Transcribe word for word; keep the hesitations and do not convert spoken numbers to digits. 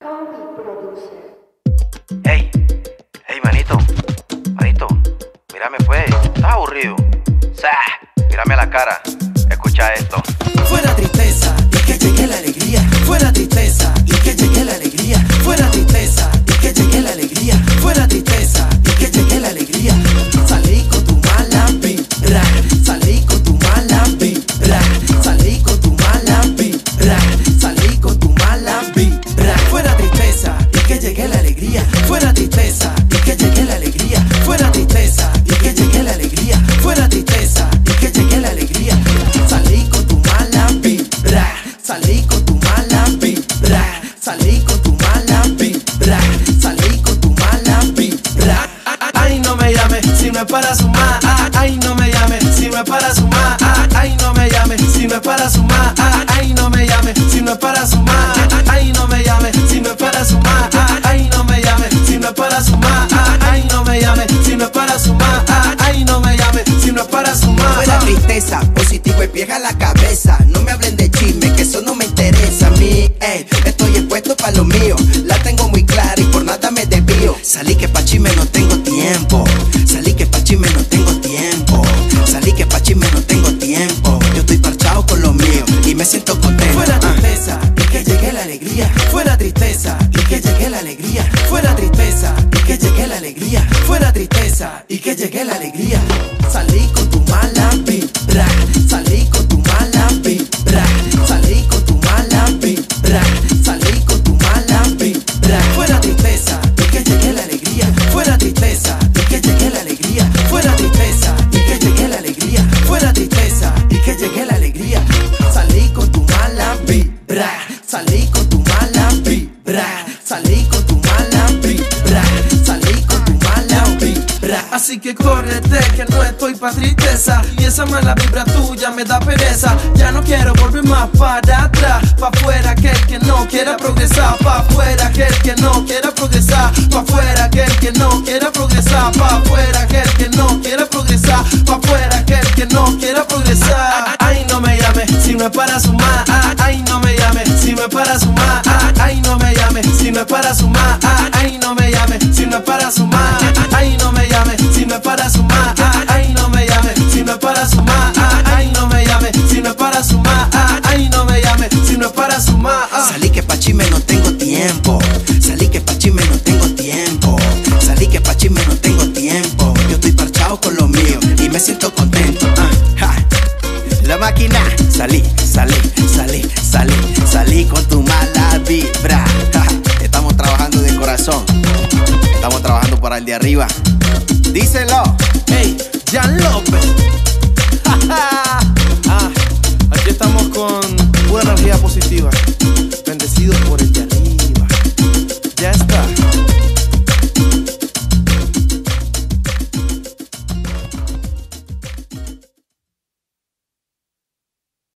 Combi Producer. Ey, ey, manito, manito, mírame pues, estás aburrido. ¡Sah! Mírame a la cara, escucha esto. Fuera tristeza y que llegue la alegría. Fuera tristeza y que llegue la alegría. Fuera tristeza y que llegue la alegría. Fuera tristeza y que llegue la alegría. Salí con tu mala vibra. Salí con tu mala vibra. Salí con tu mala vibra. Salí con tu mala vibra. Fuera tristeza y que llegue la alegría. Fuera tristeza y que llegue la alegría. Fuera tristeza y que llegue la alegría. Fuera tristeza y que llegue la alegría. Salí con tu mala vibra. Salí con tu mala vibra. Salí con tu mala vibra. Salí con tu mala vibra. Ay, no me llames si no es para sumar. Ay, no me llames si no es para sumar. Ay, no me llames si no es para sumar. Ay, no me llames si no es para sumar. Ay, no me llames si no es para sumar. Ay, no me llames si no es para sumar. Ay, no me llames si no es para sumar. Ay, no me llames si no es para sumar. Fuera tristeza, positivo y vieja la cabeza. No me hablen de chisme, que eso no me interesa a mí. Ey, estoy expuesto para lo mío. La tengo muy clara y por nada me desvío. Salí que pa' chisme no tengo tiempo. Salí que pa' chisme no tengo tiempo. Salí que pa' chisme no tengo tiempo. Yo estoy parchado con lo mío y me siento contento. Fuera tristeza y que llegue la alegría. Fuera tristeza y que llegue la alegría. Fuera tristeza y que llegue la alegría. Fuera tristeza y que llegue la alegría. Salí con tu mala vibra. Salí con tu mala vibra. Salí con tu mala vibra. Salí con tu mala vibra. Fuera tristeza y que llegue la alegría. Fuera tristeza y que llegue la alegría. Fuera tristeza y que llegue la alegría. Fuera tristeza y que llegue la alegría. Salí con tu mala vibra. Salí con tu mala vibra. Salí con tu mala vibra. Salí con tu mala vibra. Así que córrete que no estoy pa' tristeza. Y esa mala vibra tuya me da pereza. Ya no quiero volver más para atrás. Pa' afuera aquel que no quiera progresar. Pa' afuera aquel que no quiera progresar. Pa' afuera aquel que no quiera progresar. Pa' afuera aquel que no quiera progresar. Pa' afuera aquel que no quiera progresar. Ay, no me llames si no es para sumar. Ay, no me llames si no es para sumar. Ay, no me llames si no es para sumar. Ay, no me llames si no es para sumar. Ay, no me llames si no es para sumar. Ay, no me llames si no es para sumar. Ay, no me llames si no es para sumar. Ay, no me llames si no es para sumar. Salí que pa' chisme no tengo tiempo. Salí que pa' chisme no tengo tiempo. Salí que pa' chisme no tengo tiempo. Yo estoy parchado con lo mío y me siento contento. Ah, ja. La máquina. Salí, salí, salí, salí, salí con tu mala vibra. Ja. Estamos trabajando de corazón. Estamos trabajando para el de arriba. Díselo. Hey, Jan López. ah, aquí estamos con pura energía positiva.